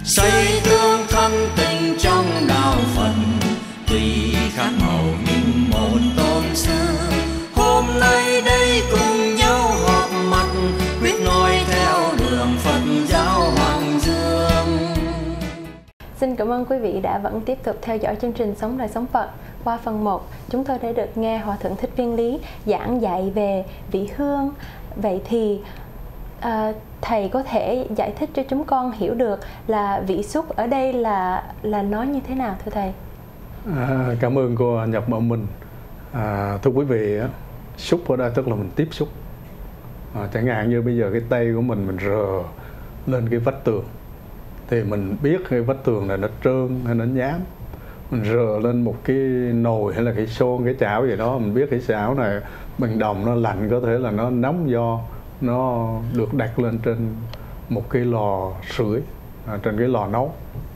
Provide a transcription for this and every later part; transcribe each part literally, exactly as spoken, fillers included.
xây tương thân tình trong đạo Phật, tùy khác màu nhưng một tôn sư. Hôm nay đây cùng nhau họp mặt, quyết noi theo đường Phật giáo Hoàng Dương. Xin cảm ơn quý vị đã vẫn tiếp tục theo dõi chương trình Sống Đời Sống Phật. Qua phần một, chúng tôi đã được nghe Hòa Thượng Thích Viên Lý giảng dạy về vị hương. Vậy thì à, Thầy có thể giải thích cho chúng con hiểu được là vị xúc ở đây là là nói như thế nào thưa Thầy? À, cảm ơn cô Nhập Bảo Minh. À, thưa quý vị, xúc ở đây tức là mình tiếp xúc. À, chẳng hạn như bây giờ cái tay của mình mình rờ lên cái vách tường thì mình biết cái vách tường này nó trơn hay nó nhám. Mình rờ lên một cái nồi hay là cái xôn, cái chảo gì đó, mình biết cái chảo này bằng đồng nó lạnh, có thể là nó nóng do nó được đặt lên trên một cái lò sưởi, à, trên cái lò nấu.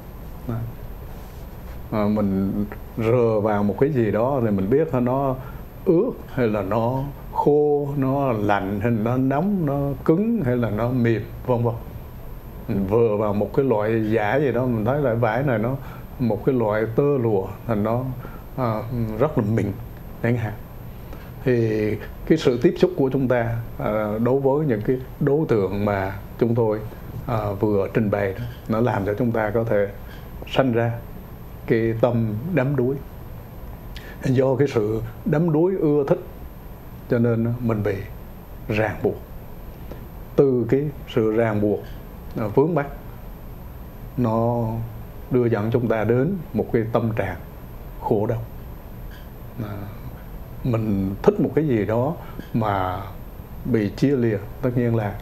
À, mình rờ vào một cái gì đó thì mình biết nó ướt hay là nó khô, nó lạnh hay là nó nóng, nó cứng hay là nó mềm, vân vân. Mình vừa vào một cái loại vải gì đó, mình thấy loại vải này nó một cái loại tơ lụa thành nó à, rất là mịn chẳng hạn. Thì cái sự tiếp xúc của chúng ta à, đối với những cái đối tượng mà chúng tôi à, vừa trình bày đó, nó làm cho chúng ta có thể sanh ra cái tâm đắm đuối. Do cái sự đắm đuối ưa thích cho nên mình bị ràng buộc. Từ cái sự ràng buộc à, vướng mắc, nó đưa dẫn chúng ta đến một cái tâm trạng khổ đau. À, mình thích một cái gì đó mà bị chia lìa, tất nhiên là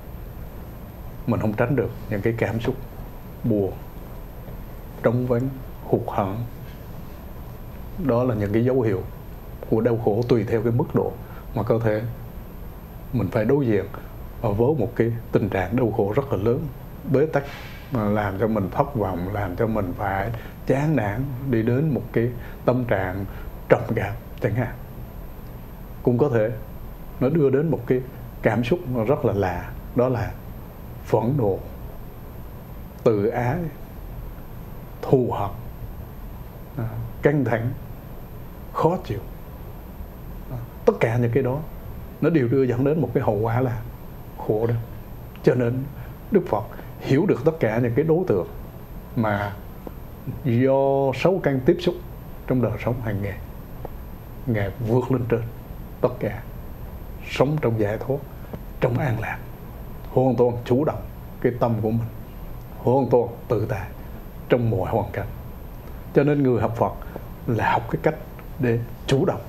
mình không tránh được những cái cảm xúc buồn, trống vắng, hụt hẫng. Đó là những cái dấu hiệu của đau khổ tùy theo cái mức độ mà cơ thể mình phải đối diện với một cái tình trạng đau khổ rất là lớn, bế tắc, mà làm cho mình thất vọng, làm cho mình phải chán nản, đi đến một cái tâm trạng trầm cảm chẳng hạn. Cũng có thể nó đưa đến một cái cảm xúc rất là lạ, đó là phẫn nộ, tự ái, thù hận, à, căng thẳng, khó chịu. À, tất cả những cái đó nó đều đưa dẫn đến một cái hậu quả là khổ đau. Cho nên Đức Phật hiểu được tất cả những cái đối tượng mà do sáu căn tiếp xúc trong đời sống hàng ngày, Ngài vượt lên trên tất cả, sống trong giải thoát, trong an lạc, hoàn toàn chủ động cái tâm của mình, hoàn toàn tự tại trong mọi hoàn cảnh. Cho nên người học Phật là học cái cách để chủ động.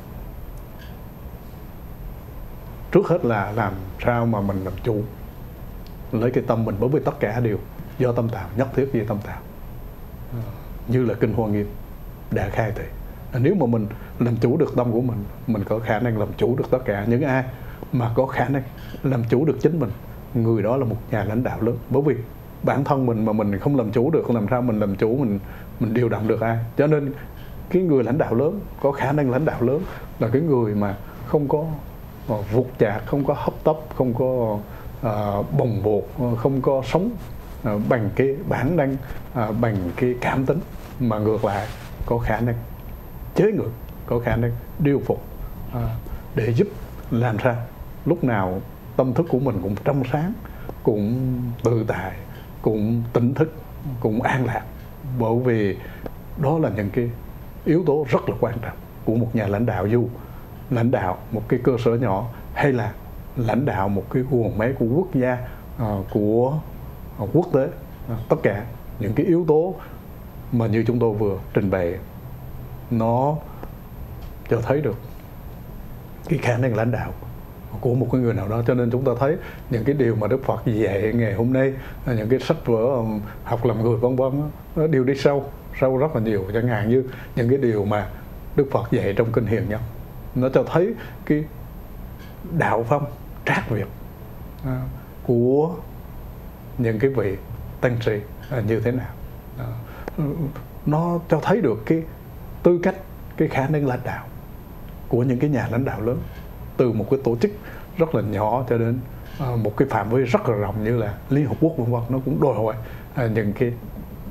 Trước hết là làm sao mà mình làm chủ lấy cái tâm mình, bởi vì tất cả đều do tâm tạo, nhất thiết vì tâm tạo. Như là Kinh Hoa Nghiêm đã khai thị, nếu mà mình làm chủ được tâm của mình, mình có khả năng làm chủ được tất cả. Những ai mà có khả năng làm chủ được chính mình, người đó là một nhà lãnh đạo lớn. Bởi vì bản thân mình mà mình không làm chủ được, làm sao mình làm chủ, mình mình điều động được ai? Cho nên cái người lãnh đạo lớn, có khả năng lãnh đạo lớn là cái người mà không có uh, vụt chạc, không có hấp tấp, không có uh, bồng bột, không có sống uh, bằng cái bản năng, uh, bằng cái cảm tính, mà ngược lại có khả năng chế ngự, có khả năng điều phục, à, để giúp làm sao lúc nào tâm thức của mình cũng trong sáng, cũng tự tại, cũng tỉnh thức, cũng an lạc. Bởi vì đó là những cái yếu tố rất là quan trọng của một nhà lãnh đạo, dù lãnh đạo một cái cơ sở nhỏ hay là lãnh đạo một cái guồng máy của quốc gia, à, của à, quốc tế. À, tất cả những cái yếu tố mà như chúng tôi vừa trình bày nó cho thấy được cái khả năng lãnh đạo của một cái người nào đó. Cho nên chúng ta thấy những cái điều mà Đức Phật dạy ngày hôm nay, những cái sách vở học làm người vân vân, nó đều đi sâu sâu rất là nhiều. Chẳng hạn như những cái điều mà Đức Phật dạy trong Kinh Hiền Nhân, nó cho thấy cái đạo phong trác việt à, của những cái vị tăng sĩ à, như thế nào. À, nó cho thấy được cái tư cách, cái khả năng lãnh đạo của những cái nhà lãnh đạo lớn, từ một cái tổ chức rất là nhỏ cho đến uh, một cái phạm vi rất là rộng như là Liên Hợp Quốc vân vân. Nó cũng đòi hỏi uh, những cái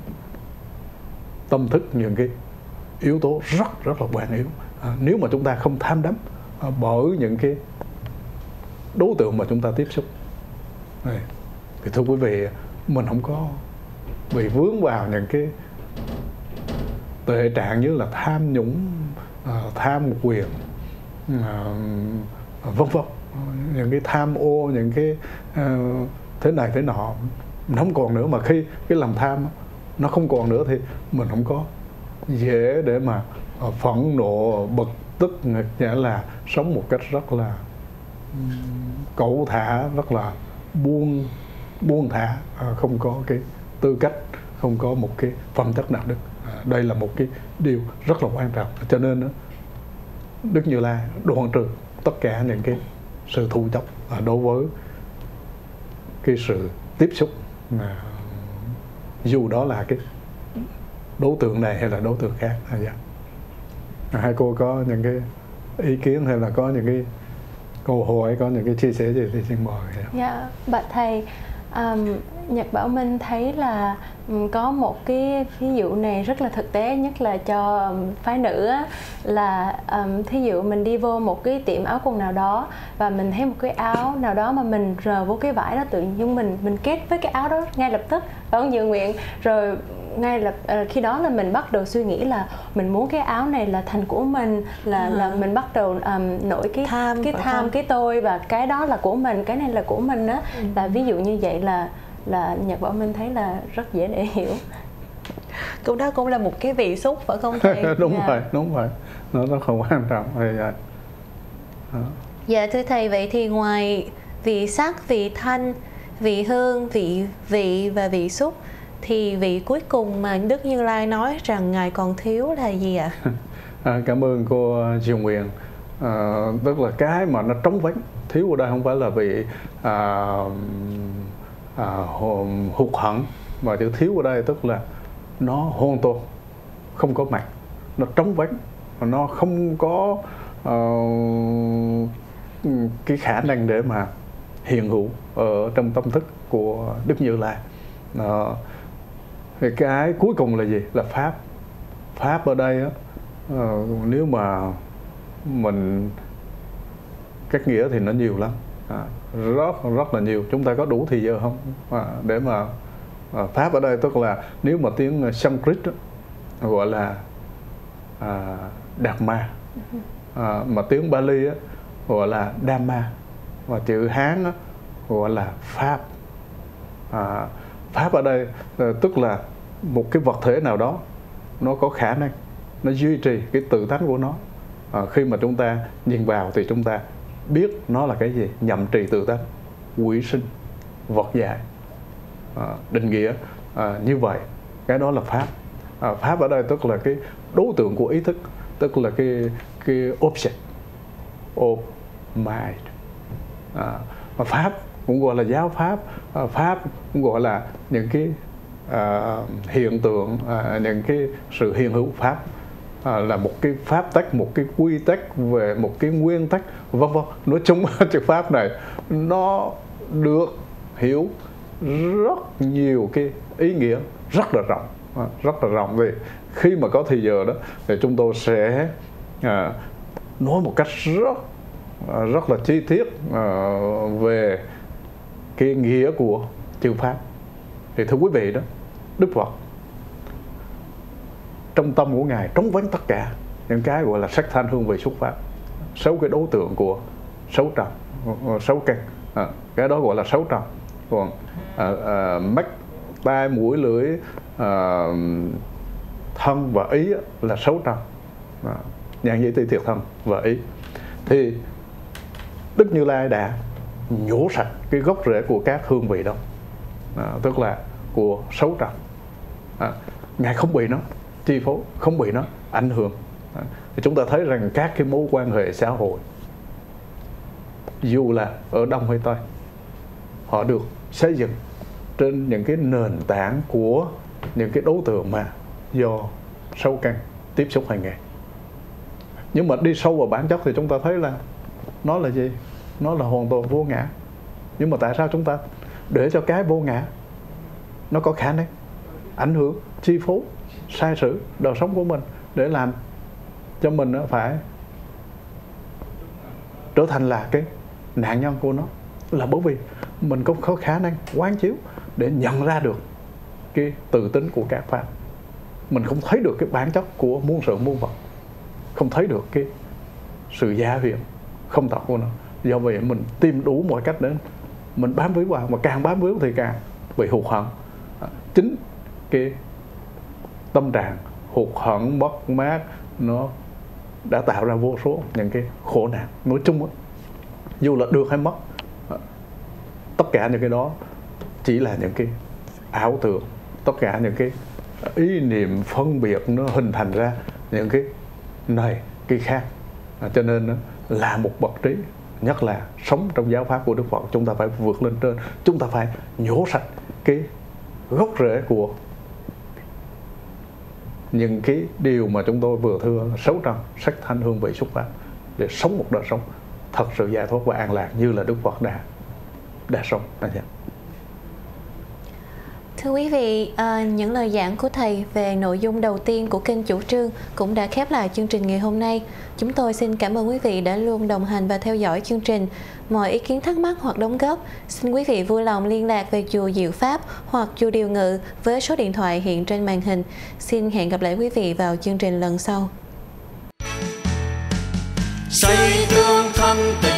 tâm thức những cái yếu tố rất rất là quan yếu. À, nếu mà chúng ta không tham đắm à, bởi những cái đối tượng mà chúng ta tiếp xúc, này, thì thưa quý vị, mình không có bị vướng vào những cái tệ trạng như là tham nhũng, à, tham quyền, à, vân vân, những cái tham ô, những cái à, thế này thế nọ nó không còn nữa. Mà khi cái lòng tham nó không còn nữa thì mình không có dễ để mà phẫn nộ, bực tức, nghĩa là sống một cách rất là cẩu thả, rất là buông buông thả, không có cái tư cách, không có một cái phẩm chất đạo đức. Đây là một cái điều rất là quan trọng. Cho nên Đức Như Lai đoạn trừ tất cả những cái sự thu chấp đối với cái sự tiếp xúc, dù đó là cái đối tượng này hay là đối tượng khác. Hai cô có những cái ý kiến hay là có những cái câu hỏi, có những cái chia sẻ gì thì xin mời. Dạ, bạch thầy, um, Nhật Bảo Minh thấy là um, có một cái ví dụ này rất là thực tế, nhất là cho um, phái nữ á, là um, thí dụ mình đi vô một cái tiệm áo quần nào đó và mình thấy một cái áo nào đó mà mình rờ vô cái vải đó, tự nhiên mình mình kết với cái áo đó ngay lập tức, phải không Dự Nguyện? Rồi ngay lập uh, khi đó là mình bắt đầu suy nghĩ là mình muốn cái áo này là thành của mình, là à. là mình bắt đầu um, nổi cái tham, cái tham không? cái tôi, và cái đó là của mình, cái này là của mình á. Ừ. Là ví dụ như vậy là là Nhật Bảo Minh thấy là rất dễ để hiểu. Cũng đó cũng là một cái vị xúc, phải không thầy? Đúng dạ. rồi, đúng rồi, nó rất không quan trọng. Dạ. Dạ thưa thầy, vậy thì ngoài vị sắc, vị thanh, vị hương, vị vị và vị xúc, thì vị cuối cùng mà Đức Như Lai nói rằng Ngài còn thiếu là gì ạ? À, cảm ơn cô Diệu Nguyện. À, tức là cái mà nó trống vắng, thiếu ở đây không phải là vị à, à, hụt hẫng, mà chữ thiếu ở đây tức là nó hoàn toàn không có mặt, nó trống vắng, nó không có uh, cái khả năng để mà hiện hữu ở trong tâm thức của Đức Như Lai. Uh, thì cái cuối cùng là gì? Là pháp. Pháp ở đây á, uh, nếu mà mình cách nghĩa thì nó nhiều lắm, à, rất rất là nhiều. Chúng ta có đủ thì giờ không à, để mà à, pháp ở đây tức là nếu mà tiếng Sanskrit đó, gọi là à, Dhamma, à, mà tiếng Bali á, gọi là Dhamma, và chữ Hán á, gọi là pháp. À, pháp ở đây à, tức là một cái vật thể nào đó nó có khả năng nó duy trì cái tự tánh của nó. À, khi mà chúng ta nhìn vào thì chúng ta biết nó là cái gì: nhậm trì tự tánh, quỷ sinh, vật dạy. À, định nghĩa à, như vậy, cái đó là pháp. À, pháp ở đây tức là cái đối tượng của ý thức, tức là cái cái object of mind. À, và pháp cũng gọi là giáo pháp, à, pháp cũng gọi là những cái à, hiện tượng, à, những cái sự hiện hữu pháp. À, là một cái pháp tắc, một cái quy tắc về một cái nguyên tắc, vân vân. Nói chung chữ pháp này nó được hiểu rất nhiều cái ý nghĩa rất là rộng, à, rất là rộng. Vì khi mà có thì giờ đó thì chúng tôi sẽ à, nói một cách rất à, rất là chi tiết à, về cái nghĩa của chữ pháp. Thì thưa quý vị đó, Đức Phật trong tâm của Ngài trống vắng tất cả những cái gọi là sắc thanh hương vị xúc pháp, sáu cái đối tượng của sáu trần, sáu căn, à, cái đó gọi là sáu trần. Còn à, à, mắt, tai, mũi, lưỡi, à, thân và ý là sáu trần, à, nhãn nhĩ tỷ thiệt thân và ý. Thì Đức Như Lai đã nhổ sạch cái gốc rễ của các hương vị đó, à, tức là của sáu trần. À, Ngài không bị nó chi phối, không bị nó ảnh hưởng. À, thì chúng ta thấy rằng các cái mối quan hệ xã hội, dù là ở Đông hay Tây, họ được xây dựng trên những cái nền tảng của những cái đối tượng mà do sáu căn tiếp xúc hàng ngày. Nhưng mà đi sâu vào bản chất thì chúng ta thấy là nó là gì? Nó là hoàn toàn vô ngã. Nhưng mà tại sao chúng ta để cho cái vô ngã nó có khả năng ảnh hưởng, chi phối, sai sử đời sống của mình để làm cho mình nó phải trở thành là cái nạn nhân của nó, là bởi vì mình không có khả năng quán chiếu để nhận ra được cái tự tính của các pháp. Mình không thấy được cái bản chất của muôn sự muôn vật, không thấy được cái sự gia huyền không thật của nó. Do vậy mình tìm đủ mọi cách để mình bám víu vào, mà càng bám víu thì càng bị hụt hẫng. Chính cái tâm trạng hụt hẫng, mất mát nó đã tạo ra vô số những cái khổ nạn. Nói chung đó, dù là được hay mất, tất cả những cái đó chỉ là những cái ảo tưởng, tất cả những cái ý niệm phân biệt nó hình thành ra những cái này cái khác. À, cho nên là một bậc trí, nhất là sống trong giáo pháp của Đức Phật, chúng ta phải vượt lên trên, chúng ta phải nhổ sạch cái gốc rễ của những cái điều mà chúng tôi vừa thưa, xấu trần, sắc thanh hương vị xúc pháp, để sống một đời sống thật sự giải thoát và an lạc như là Đức Phật đã đã sống. Thưa quý vị, à, những lời giảng của Thầy về nội dung đầu tiên của kênh Chủ Trương cũng đã khép lại chương trình ngày hôm nay. Chúng tôi xin cảm ơn quý vị đã luôn đồng hành và theo dõi chương trình. Mọi ý kiến thắc mắc hoặc đóng góp, xin quý vị vui lòng liên lạc về chùa Diệu Pháp hoặc chùa Điều Ngự với số điện thoại hiện trên màn hình. Xin hẹn gặp lại quý vị vào chương trình lần sau. Xây tương thân tình